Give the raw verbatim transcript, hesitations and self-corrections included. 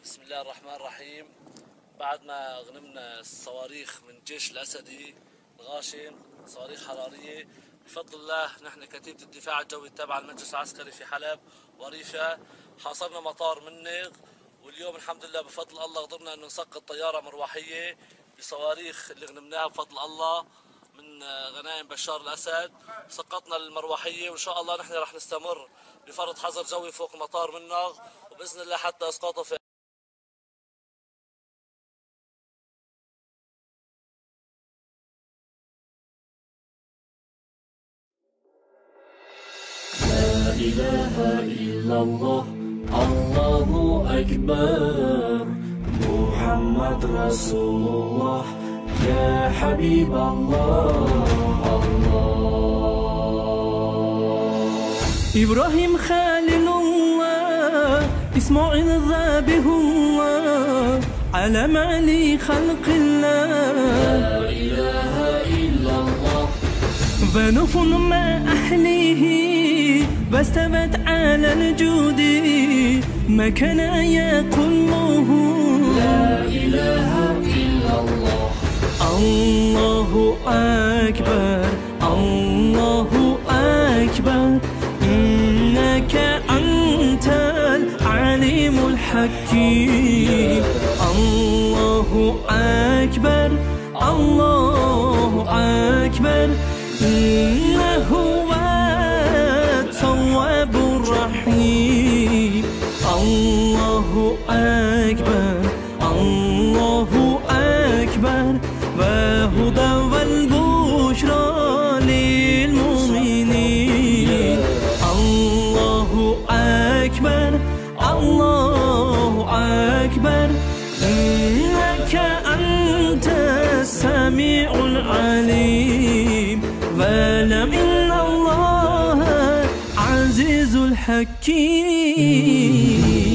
بسم الله الرحمن الرحيم. بعد ما غنمنا الصواريخ من الجيش الأسدي الغاشم، صواريخ حرارية، بفضل الله نحن كتيبة الدفاع الجوي التابعة للمجلس العسكري في حلب وريفة حاصرنا مطار منغ، واليوم الحمد لله بفضل الله قدرنا أن نسقط طيارة مروحية بصواريخ اللي غنمناها بفضل الله من غنائم بشار الأسد. سقطنا المروحية وإن شاء الله نحن رح نستمر بفرض حظر جوي فوق مطار منغ، وبإذن الله حتى إسقاطه في لا إله إلا الله، الله أكبر، محمد رسول الله، يا حبيب الله. الله إبراهيم خليل الله، إسماعيل ذابح الله، علم علي خلق الله. لا إله إلا الله، فنوح مع أهله واستوت على الجود، ما كان يقوله. لا إله إلا الله، الله أكبر، الله أكبر، إنك أنت العليم الحكيم. الله أكبر، الله أكبر، إنه هو التواب الرحيم. الله أكبر، الله أكبر، وهدى والبشرى للمؤمنين. الله أكبر، الله أكبر، إنك أنت السميع العليم. واعلم إن الله عزيز الحكيم.